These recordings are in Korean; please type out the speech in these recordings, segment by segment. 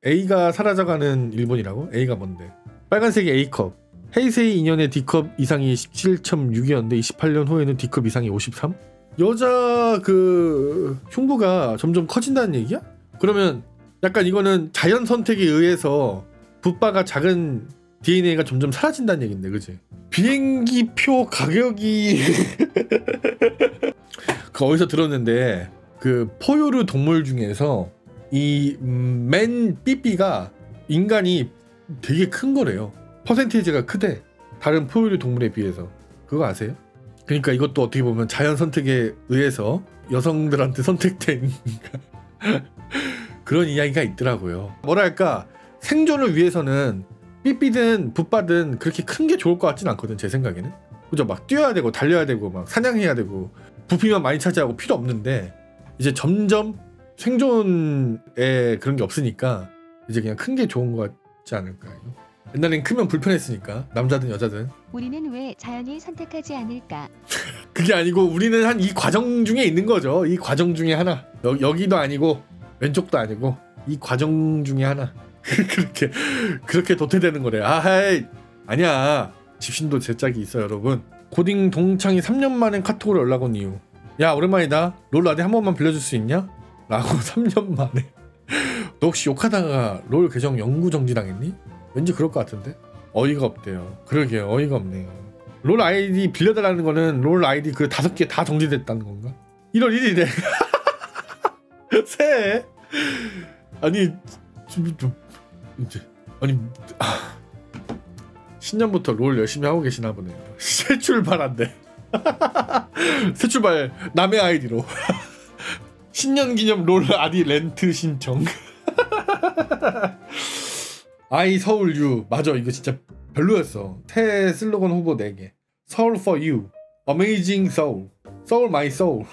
A가 사라져가는 일본이라고? A가 뭔데? 빨간색이 A컵. 헤이세이 2년에 D컵 이상이 17.6이었는데 28년 후에는 D컵 이상이 53? 여자 그 흉부가 점점 커진다는 얘기야? 그러면 약간 이거는 자연 선택에 의해서 붓바가 작은 DNA가 점점 사라진다는 얘긴데, 그치? 비행기 표 가격이 그 어디서 들었는데 그 포유류 동물 중에서 이 맨 삐삐가 인간이 되게 큰 거래요. 퍼센테이지가 크대. 다른 포유류 동물에 비해서. 그거 아세요? 그러니까 이것도 어떻게 보면 자연 선택에 의해서 여성들한테 선택된 그런 이야기가 있더라고요. 뭐랄까 생존을 위해서는 삐삐든 붓바든 그렇게 큰 게 좋을 것 같진 않거든, 제 생각에는. 그죠? 막 뛰어야 되고 달려야 되고 막 사냥해야 되고 부피만 많이 차지하고 필요 없는데 이제 점점 생존에 그런 게 없으니까 이제 그냥 큰 게 좋은 것 같지 않을까요? 옛날엔 크면 불편했으니까 남자든 여자든. 우리는 왜 자연이 선택하지 않을까? 그게 아니고 우리는 한 이 과정 중에 있는 거죠. 이 과정 중에 하나. 여기도 아니고 왼쪽도 아니고 이 과정 중에 하나. 그렇게 도태되는 거래. 아이 아니야. 집신도 제 짝이 있어요, 여러분. 고딩 동창이 3년 만에 카톡으로 연락 온 이유. 야 오랜만이다. 롤 라디 한 번만 빌려줄 수 있냐? 라고 3년 만에. 너 혹시 욕하다가 롤 계정 영구 정지당했니? 왠지 그럴 것 같은데? 어이가 없대요. 그러게요. 어이가 없네요. 롤 아이디 빌려달라는 거는 롤 아이디 그 5개 다 정지됐다는 건가? 1월 1일에 새해? 아니 이제 아니 신년부터 롤 열심히 하고 계시나 보네요. 새 출발한대. 새 출발 남의 아이디로. 신년기념 롤 아디 렌트 신청. 아이 서울 유. 맞아, 이거 진짜 별로였어. 새 슬로건 후보 4개. 서울 for you, Amazing Soul, Soul my soul,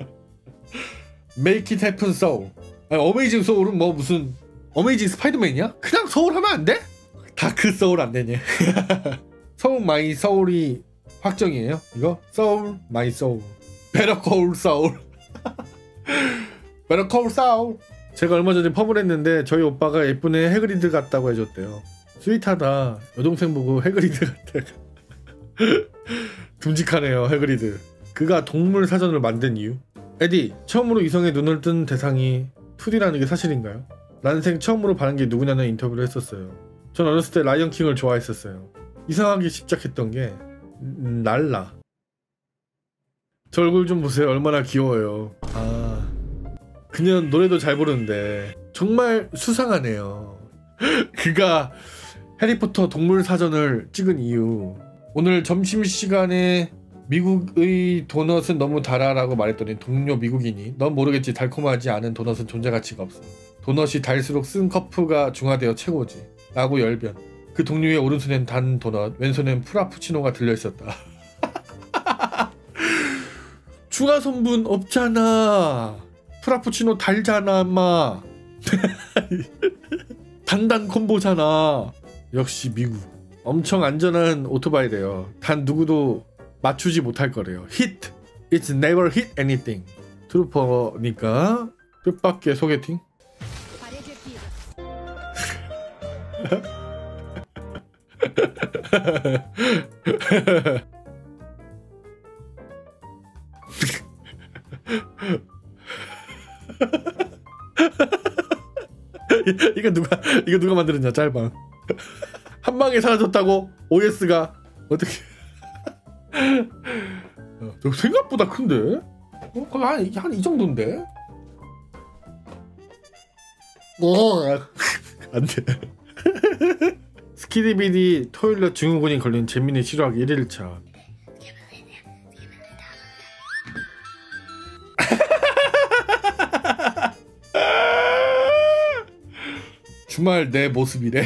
Make it happen soul. 아니, Amazing Soul은 뭐 무슨 Amazing 스파이더맨이야? 그냥 소울 하면 안 돼? 다크 소울 안 되냐? Soul my soul이 확정이에요? 이거? Soul my soul, Better call soul. Better call soul. 제가 얼마 전에 펌을 했는데 저희 오빠가 예쁜 애 해그리드 같다고 해줬대요. 스윗하다. 여동생 보고 해그리드 같다. 듬직하네요, 해그리드. 그가 동물 사전을 만든 이유? 에디, 처음으로 이성의 눈을 뜬 대상이 2D라는 게 사실인가요? 난생 처음으로 반한 게 누구냐는 인터뷰를 했었어요. 전 어렸을 때 라이언킹을 좋아했었어요. 이상하게 집착했던 게 날라. 저 얼굴 좀 보세요. 얼마나 귀여워요. 아, 그냥 노래도 잘 부르는데 정말 수상하네요. 그가 해리포터 동물 사전을 찍은 이유. 오늘 점심시간에 미국의 도넛은 너무 달아라고 말했더니 동료 미국인이 넌 모르겠지, 달콤하지 않은 도넛은 존재 가치가 없어. 도넛이 달수록 쓴 커프가 중화되어 최고지 라고 열변. 그 동료의 오른손엔 단 도넛, 왼손엔 프라푸치노가 들려있었다. 중화 성분 없잖아. 프라푸치노 달잖아 마. 단단 콤보잖아. 역시 미국. 엄청 안전한 오토바이래요. 단 누구도 맞추지 못할 거래요. Hit, it's never hit anything. 트루퍼니까 뜻밖의 소개팅. 이거 누가 만들었냐, 짤방. 한 방에 사라졌다고? OS가 어떻게? 생각보다 큰데? 한 이 정도인데? 안 돼. 스키디비디 토일렛 증후군이 걸린 재민이 치료하기 1일차. 주말 내 모습이래.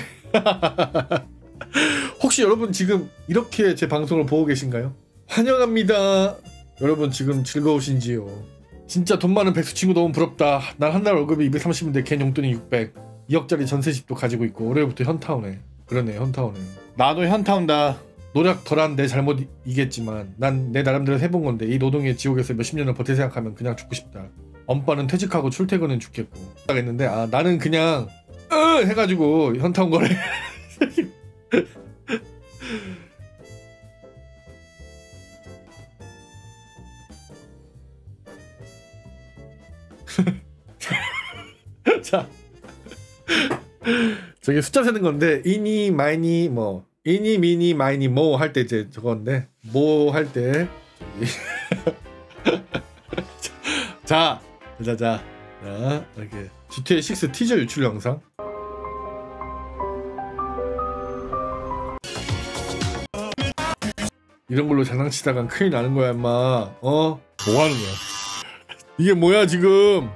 혹시 여러분 지금 이렇게 제 방송을 보고 계신가요? 환영합니다. 여러분 지금 즐거우신지요? 진짜 돈 많은 백수 친구 너무 부럽다. 난 한 달 월급이 230인데 걘 용돈이 600. 2억짜리 전세집도 가지고 있고 올해부터 현타오네. 그러네, 현타오네. 나도 현타온다. 노력 덜한 내 잘못이겠지만 난 내 나름대로 해본 건데 이 노동의 지옥에서 몇십 년을 버틸 생각하면 그냥 죽고 싶다. 엄빠는 퇴직하고 출퇴근은 죽겠고 했는데, 아 나는 그냥 해가지고 현타 온 거래. 자, 저게 숫자 세는 건데 이니 마이니 뭐 이니 미니 마이니 모 할 때 이제 저건데 모 할 때 자 이렇게 GTA 6 티저 유출 영상. 이런 걸로 장난치다간 큰일 나는 거야 임마. 뭐 하는 거야 이게 뭐야 지금.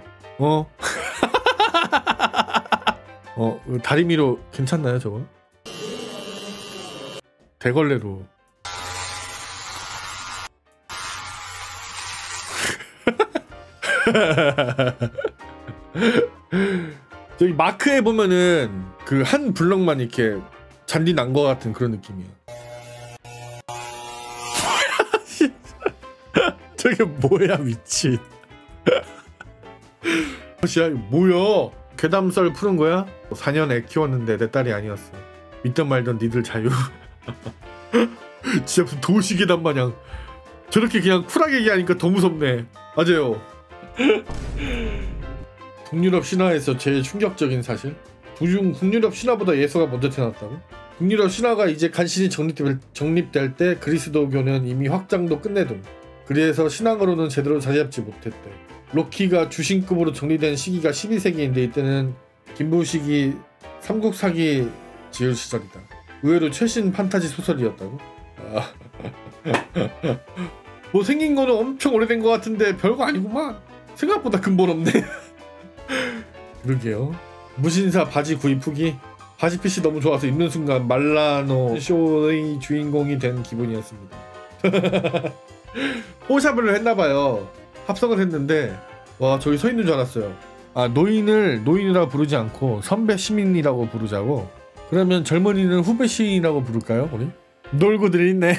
다리미로 괜찮나요 저거? 대걸레로. 저기 마크에 보면은 그 한 블럭만 이렇게 잔디 난 거 같은 그런 느낌이야. 저게 뭐야 미친. 야 뭐야? 괴담썰 푸는 거야? 4년 애 키웠는데 내 딸이 아니었어. 믿던 말던 니들 자유. 진짜 무슨 도시괴담 마냥 저렇게 그냥 쿨하게 얘기하니까 더 무섭네. 맞아요. 북유럽 신화에서 제일 충격적인 사실. 북유럽 신화보다 예수가 먼저 태어났다고? 북유럽 신화가 이제 간신히 정립될 때 그리스도교는 이미 확장도 끝내둔. 그래서 신앙으로는 제대로 자리잡지 못했대. 로키가 주신급으로 정리된 시기가 12세기인데 이때는 김부식이 삼국사기 지을 시절이다. 의외로 최신 판타지 소설이었다고? 뭐 생긴 거는 엄청 오래된 것 같은데 별거 아니구만. 생각보다 근본 없네. 그러게요. 무신사 바지 구입 후기. 바지 핏이 너무 좋아서 입는 순간 말라노 쇼의 주인공이 된 기분이었습니다. 뽀샵을 했나봐요. 합성을 했는데 와 저기 서 있는 줄 알았어요. 노인을 노인이라고 부르지 않고 선배 시민이라고 부르자고. 그러면 젊은이는 후배 시인이라고 부를까요 우리? 놀고들 있네.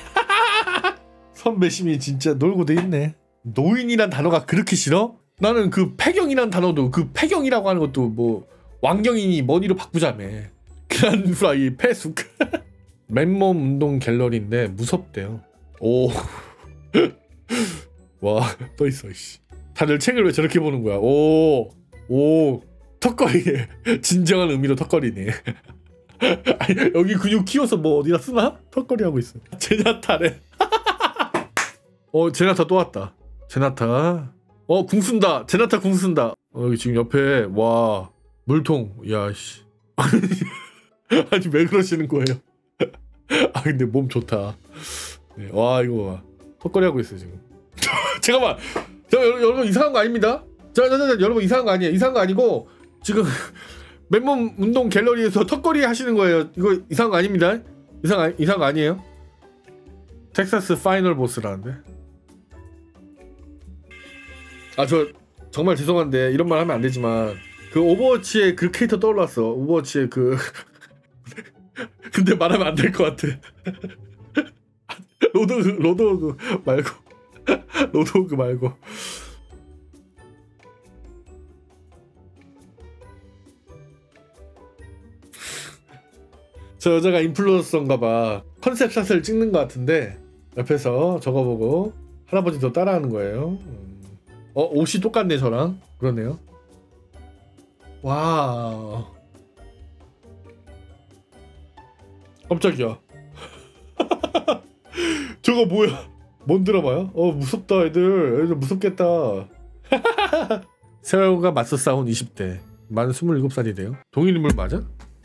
선배 시민 진짜 놀고들 있네. 노인이란 단어가 그렇게 싫어? 나는 그 폐경이란 단어도 그 폐경이라고 하는 것도 뭐 왕경이니 뭐니로 바꾸자며. 그란프라이 폐숙. 맨몸 운동 갤러리인데 무섭대요. 오. 와 떠있어 씨. 다들 책을 왜 저렇게 보는 거야. 오 턱걸이네. 진정한 의미로 턱걸이네. 아니, 여기 근육 키워서 뭐 어디다 쓰나? 턱걸이 하고 있어. 제나타래. 제나타 또 왔다. 제나타. 궁 쓴다. 제나타 궁 쓴다. 여기 지금 옆에 와 물통. 야씨. 아니 왜 그러시는 거예요? 근데 몸 좋다. 네, 와 이거 봐. 턱걸이 하고 있어 지금. 잠깐만. 여러분 이상한 거 아닙니다. 여러분 이상한 거 아니에요. 이상한 거 아니고 지금 맨몸 운동 갤러리에서 턱걸이 하시는 거예요. 이거 이상한 거 아닙니다. 이상한 거 아니에요. 텍사스 파이널 보스라는데. 저 정말 죄송한데 이런 말 하면 안 되지만 그 오버워치의 그 캐릭터 떠올랐어. 오버워치의 그 근데 말하면 안 될 것 같아. 로드호그 말고. 로드호그 말고. 저 여자가 인플루언서인가봐. 컨셉샷을 찍는 것 같은데 옆에서 저거 보고 할아버지도 따라하는 거예요. 옷이 똑같네 저랑. 그러네요. 와 깜짝이야. 저거 뭐야. 뭔 드라마야? 무섭다 애들 무섭겠다. 세월과 맞서 싸운 20대 만 27살이래요. 동일인물 맞아?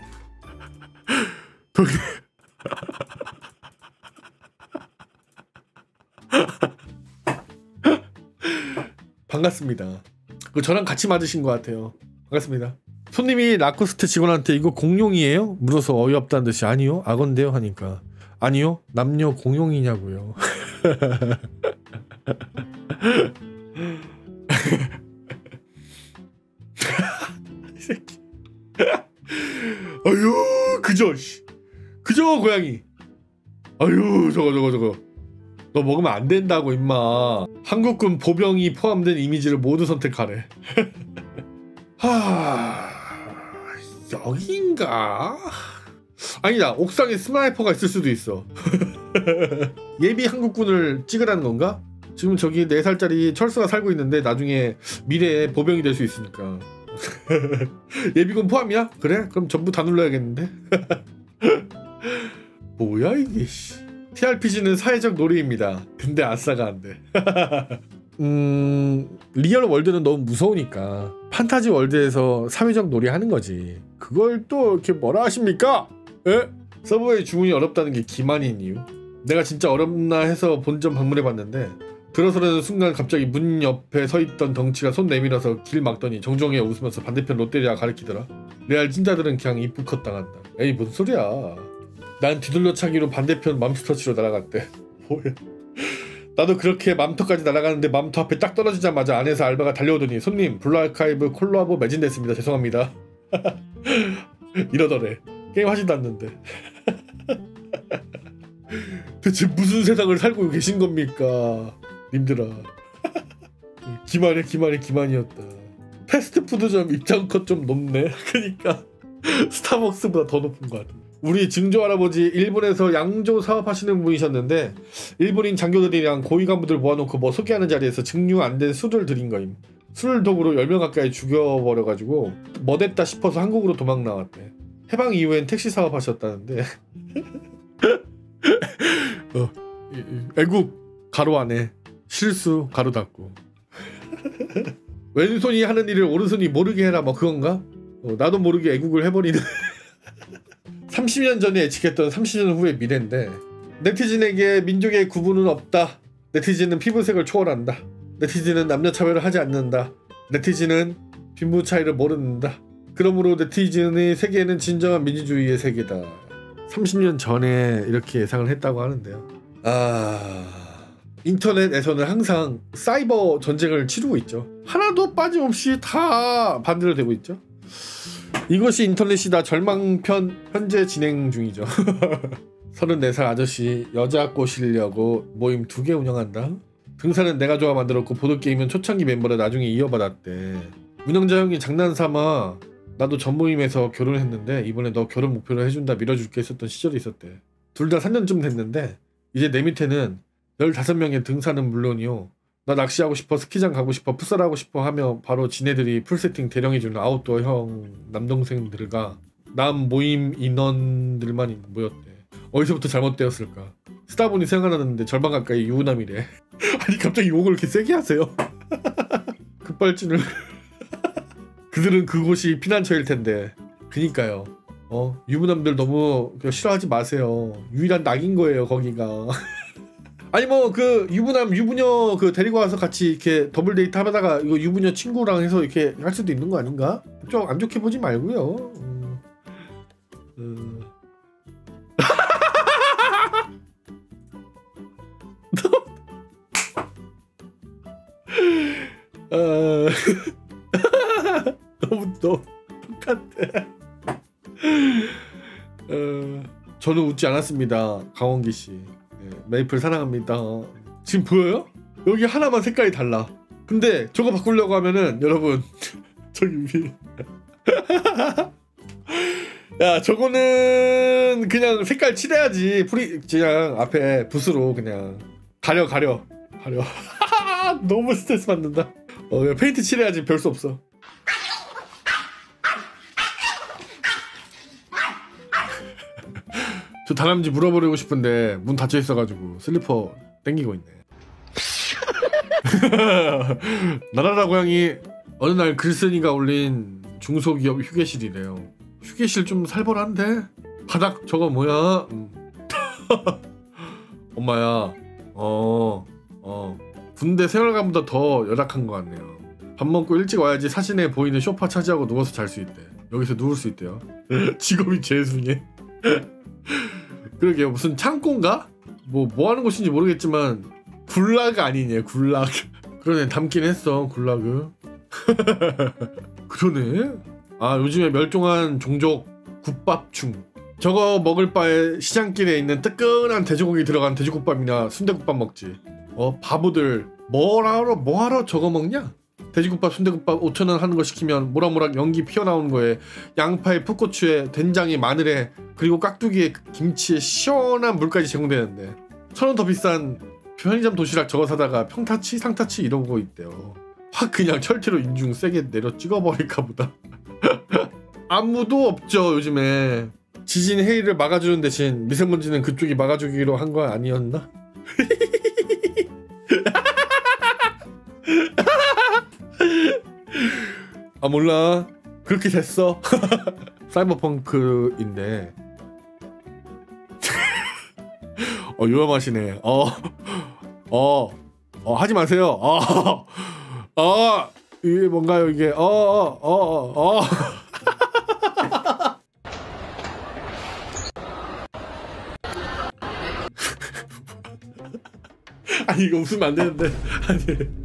반갑습니다. 저랑 같이 맞으신 것 같아요. 반갑습니다. 손님이 라코스테 직원한테 이거 공용이에요? 물어서 어이없다는 듯이 아니요 악어인데요 하니까 아니요 남녀 공용이냐고요. 이 새끼. 아유 그저 고양이. 아유 저거 너 먹으면 안 된다고 임마. 한국군 보병이 포함된 이미지를 모두 선택하래. 여긴가? 아니다, 옥상에 스나이퍼가 있을 수도 있어. 예비 한국군을 찍으라는 건가? 지금 저기 4살짜리 철수가 살고 있는데 나중에 미래에 보병이 될 수 있으니까. 예비군 포함이야? 그래? 그럼 전부 다 눌러야겠는데? 뭐야 이게 씨. TRPG는 사회적 놀이입니다. 근데 아싸가 안 돼. 리얼 월드는 너무 무서우니까 판타지 월드에서 사회적 놀이 하는 거지. 그걸 또 이렇게 뭐라 하십니까? 에? 서버의 주문이 어렵다는 게 기만인 이유? 내가 진짜 어렵나 해서 본점 방문해봤는데 들어서는 순간 갑자기 문 옆에 서있던 덩치가 손 내밀어서 길 막더니 정중하게 웃으면서 반대편 롯데리아 가리키더라. 레알 찐자들은 그냥 입부컷 당한다. 에이 뭔 소리야. 난 뒤돌려차기로 반대편 맘스터치로 날아갔대. 뭐야. 나도 그렇게 맘터까지 날아가는데 맘터 앞에 딱 떨어지자마자 안에서 알바가 달려오더니 손님 블루 아카이브 콜라보 매진됐습니다. 죄송합니다. 이러더래. 게임 하지도 않는데. 대체 무슨 세상을 살고 계신 겁니까 님들아. 기만이었다. 패스트푸드점 입장컷 좀 높네. 그니까 스타벅스보다 더 높은 것 같아. 우리 증조 할아버지 일본에서 양조 사업하시는 분이셨는데 일본인 장교들이랑 고위 간부들 모아놓고 뭐 소개하는 자리에서 증류 안 된 술을 드린 거임. 술 독으로 10명 가까이 죽여버려가지고 뭐 됐다 싶어서 한국으로 도망 나왔대. 해방 이후엔 택시 사업 하셨다는데. 애국 가로 안에 실수 가로 닫고. 왼손이 하는 일을 오른손이 모르게 해라 뭐 그건가? 나도 모르게 애국을 해버리는. 30년 전에 예측했던 30년 후의 미래인데 네티즌에게 민족의 구분은 없다. 네티즌은 피부색을 초월한다. 네티즌은 남녀 차별을 하지 않는다. 네티즌은 빈부 차이를 모른다. 그러므로 네티즌의 세계는 진정한 민주주의의 세계다. 30년 전에 이렇게 예상을 했다고 하는데요. 인터넷에서는 항상 사이버 전쟁을 치르고 있죠. 하나도 빠짐없이 다 반대로 되고 있죠. 이것이 인터넷이다 절망편 현재 진행 중이죠. 34살 아저씨 여자 꼬시려고 모임 2개 운영한다. 등산은 내가 좋아 만들었고 보드게임은 초창기 멤버를 나중에 이어받았대. 운영자 형이 장난삼아 나도 전 모임에서 결혼했는데 이번에 너 결혼 목표로 해준다 밀어줄게 했었던 시절이 있었대. 둘 다 3년쯤 됐는데 이제 내 밑에는 15명의 등산은 물론이요. 나 낚시하고 싶어, 스키장 가고 싶어, 풋살하고 싶어 하며 바로 지네들이 풀세팅 대령해주는 아웃도어 형 남동생들과 남 모임 인원들만 모였대. 어디서부터 잘못되었을까? 쓰다 보니 생각나는데 절반 가까이 유부남이래. 아니 갑자기 욕을 이렇게 세게 하세요? 급발진을. 그들은 그곳이 피난처일 텐데. 그니까요. 유부남들 너무 싫어하지 마세요. 유일한 낙인 거예요 거기가. 아니 뭐 그 유부남 유부녀 그 데리고 와서 같이 이렇게 더블 데이트 하다가 이거 유부녀 친구랑 해서 이렇게 할 수도 있는 거 아닌가? 좀 안 좋게 보지 말고요. 너무 똑같아. 저는 웃지 않았습니다. 강원기 씨. 메이플 사랑합니다. 지금 보여요? 여기 하나만 색깔이 달라. 근데 저거 바꾸려고 하면은 여러분 저기 위에 야 저거는 그냥 색깔 칠해야지. 그냥 앞에 붓으로 그냥 가려. 너무 스트레스 받는다. 그냥 페인트 칠해야지. 별 수 없어. 저 다람쥐 물어버리고 싶은데 문 닫혀 있어가지고 슬리퍼 땡기고 있네. 나라라 고양이 어느 날 글쓴이가 올린 중소기업 휴게실이래요. 휴게실 좀 살벌한데? 바닥 저거 뭐야? 엄마야 군대 생활관보다 더 열악한 것 같네요. 밥 먹고 일찍 와야지 사진에 보이는 소파 차지하고 누워서 잘 수 있대. 여기서 누울 수 있대요. 직업이 재수네. 그러게요. 무슨 창고인가? 뭐 하는 곳인지 모르겠지만 굴락 아니냐 굴락. 그러네 담긴 했어 굴락을. 그러네. 요즘에 멸종한 종족 국밥충. 저거 먹을 바에 시장길에 있는 뜨끈한 돼지고기 들어간 돼지국밥이나 순대국밥 먹지. 바보들 뭐하러 저거 먹냐? 돼지국밥, 순대국밥 5,000원 하는 거 시키면 모락모락 연기 피어나오는 거에 양파에 풋고추에 된장에 마늘에 그리고 깍두기에 김치에 시원한 물까지 제공되는데 1,000원 더 비싼 편의점 도시락 저거 사다가 평타치 상타치 이러고 있대요. 확 그냥 철퇴로 인중 세게 내려 찍어버릴까 보다. 아무도 없죠 요즘에. 지진 해일을 막아주는 대신 미세먼지는 그쪽이 막아주기로 한 거 아니었나? 아 몰라 그렇게 됐어. 사이버펑크인데 요염하시네. 하지 마세요. 이게 뭔가요 이게. 아니 이거 웃으면 안 되는데. 아니